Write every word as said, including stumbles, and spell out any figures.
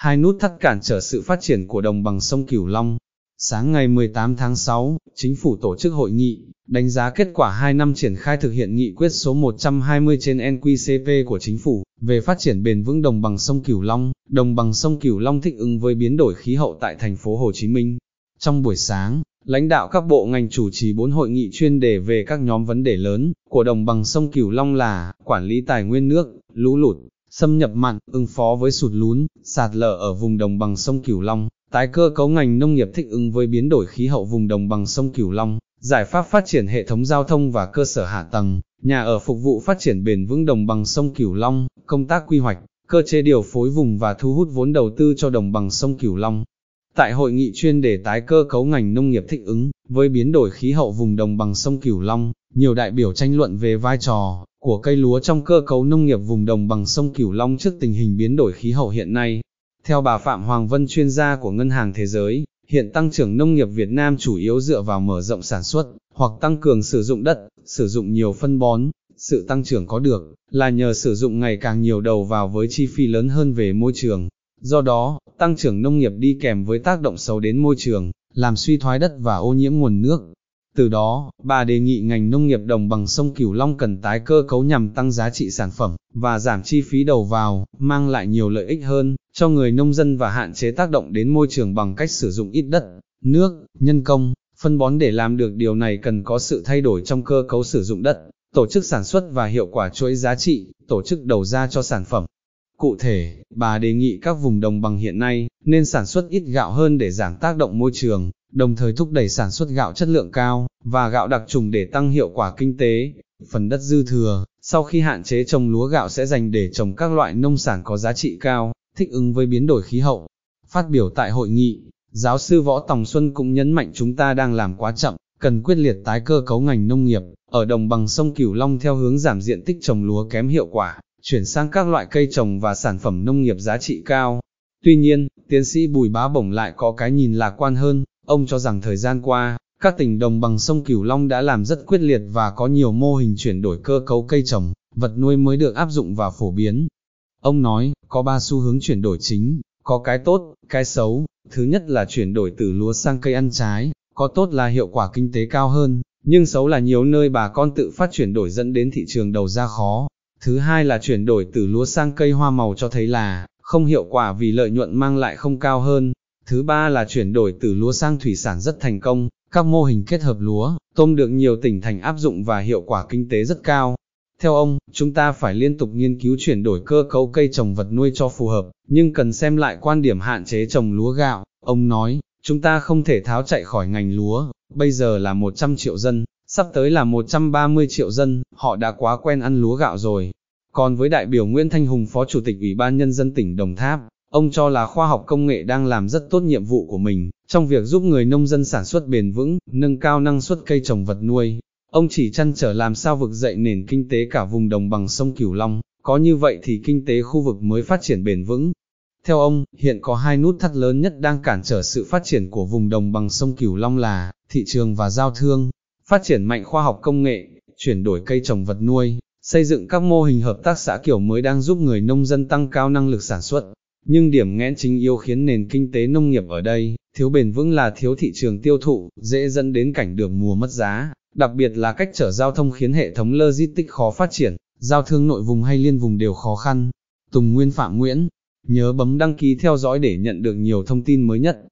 hai nút thắt cản trở sự phát triển của đồng bằng sông Cửu Long. Sáng ngày mười tám tháng sáu, Chính phủ tổ chức hội nghị, đánh giá kết quả hai năm triển khai thực hiện nghị quyết số một trăm hai mươi trên N Q C P của Chính phủ, về phát triển bền vững đồng bằng sông Cửu Long, đồng bằng sông Cửu Long thích ứng với biến đổi khí hậu tại thành phố Hồ Chí Minh. Trong buổi sáng, lãnh đạo các bộ ngành chủ trì bốn hội nghị chuyên đề về các nhóm vấn đề lớn của đồng bằng sông Cửu Long là quản lý tài nguyên nước, lũ lụt, xâm nhập mặn, ứng phó với sụt lún, sạt lở ở vùng đồng bằng sông Cửu Long, tái cơ cấu ngành nông nghiệp thích ứng với biến đổi khí hậu vùng đồng bằng sông Cửu Long, giải pháp phát triển hệ thống giao thông và cơ sở hạ tầng, nhà ở phục vụ phát triển bền vững đồng bằng sông Cửu Long, công tác quy hoạch, cơ chế điều phối vùng và thu hút vốn đầu tư cho đồng bằng sông Cửu Long. Tại hội nghị chuyên đề tái cơ cấu ngành nông nghiệp thích ứng với biến đổi khí hậu vùng đồng bằng sông Cửu Long, nhiều đại biểu tranh luận về vai trò của cây lúa trong cơ cấu nông nghiệp vùng đồng bằng sông Cửu Long trước tình hình biến đổi khí hậu hiện nay. Theo bà Phạm Hoàng Vân, chuyên gia của Ngân hàng Thế giới, hiện tăng trưởng nông nghiệp Việt Nam chủ yếu dựa vào mở rộng sản xuất, hoặc tăng cường sử dụng đất, sử dụng nhiều phân bón. Sự tăng trưởng có được là nhờ sử dụng ngày càng nhiều đầu vào với chi phí lớn hơn về môi trường. Do đó, tăng trưởng nông nghiệp đi kèm với tác động xấu đến môi trường, làm suy thoái đất và ô nhiễm nguồn nước. Từ đó, bà đề nghị ngành nông nghiệp đồng bằng sông Cửu Long cần tái cơ cấu nhằm tăng giá trị sản phẩm, và giảm chi phí đầu vào, mang lại nhiều lợi ích hơn cho người nông dân và hạn chế tác động đến môi trường bằng cách sử dụng ít đất, nước, nhân công, phân bón. Để làm được điều này cần có sự thay đổi trong cơ cấu sử dụng đất, tổ chức sản xuất và hiệu quả chuỗi giá trị, tổ chức đầu ra cho sản phẩm. Cụ thể, bà đề nghị các vùng đồng bằng hiện nay nên sản xuất ít gạo hơn để giảm tác động môi trường, đồng thời thúc đẩy sản xuất gạo chất lượng cao và gạo đặc trùng để tăng hiệu quả kinh tế. Phần đất dư thừa, sau khi hạn chế trồng lúa gạo sẽ dành để trồng các loại nông sản có giá trị cao, thích ứng với biến đổi khí hậu. Phát biểu tại hội nghị, giáo sư Võ Tòng Xuân cũng nhấn mạnh chúng ta đang làm quá chậm, cần quyết liệt tái cơ cấu ngành nông nghiệp ở đồng bằng sông Cửu Long theo hướng giảm diện tích trồng lúa kém hiệu quả, chuyển sang các loại cây trồng và sản phẩm nông nghiệp giá trị cao. Tuy nhiên, tiến sĩ Bùi Bá Bổng lại có cái nhìn lạc quan hơn. Ông cho rằng thời gian qua, các tỉnh đồng bằng sông Cửu Long đã làm rất quyết liệt và có nhiều mô hình chuyển đổi cơ cấu cây trồng, vật nuôi mới được áp dụng và phổ biến. Ông nói, có ba xu hướng chuyển đổi chính, có cái tốt, cái xấu. Thứ nhất là chuyển đổi từ lúa sang cây ăn trái, có tốt là hiệu quả kinh tế cao hơn, nhưng xấu là nhiều nơi bà con tự phát chuyển đổi dẫn đến thị trường đầu ra khó. Thứ hai là chuyển đổi từ lúa sang cây hoa màu, cho thấy là không hiệu quả vì lợi nhuận mang lại không cao hơn. Thứ ba là chuyển đổi từ lúa sang thủy sản rất thành công, các mô hình kết hợp lúa, tôm được nhiều tỉnh thành áp dụng và hiệu quả kinh tế rất cao. Theo ông, chúng ta phải liên tục nghiên cứu chuyển đổi cơ cấu cây trồng vật nuôi cho phù hợp, nhưng cần xem lại quan điểm hạn chế trồng lúa gạo. Ông nói, chúng ta không thể tháo chạy khỏi ngành lúa, bây giờ là một trăm triệu dân, sắp tới là một trăm ba mươi triệu dân, họ đã quá quen ăn lúa gạo rồi. Còn với đại biểu Nguyễn Thanh Hùng, Phó Chủ tịch Ủy ban Nhân dân tỉnh Đồng Tháp, ông cho là khoa học công nghệ đang làm rất tốt nhiệm vụ của mình, trong việc giúp người nông dân sản xuất bền vững, nâng cao năng suất cây trồng vật nuôi. Ông chỉ trăn trở làm sao vực dậy nền kinh tế cả vùng đồng bằng sông Cửu Long, có như vậy thì kinh tế khu vực mới phát triển bền vững. Theo ông, hiện có hai nút thắt lớn nhất đang cản trở sự phát triển của vùng đồng bằng sông Cửu Long là thị trường và giao thương. Phát triển mạnh khoa học công nghệ, chuyển đổi cây trồng vật nuôi, xây dựng các mô hình hợp tác xã kiểu mới đang giúp người nông dân tăng cao năng lực sản xuất. Nhưng điểm nghẽn chính yếu khiến nền kinh tế nông nghiệp ở đây thiếu bền vững là thiếu thị trường tiêu thụ, dễ dẫn đến cảnh được mùa mất giá, đặc biệt là cách trở giao thông khiến hệ thống logistics khó phát triển, giao thương nội vùng hay liên vùng đều khó khăn. Tùng Nguyên Phạm Nguyễn, nhớ bấm đăng ký theo dõi để nhận được nhiều thông tin mới nhất.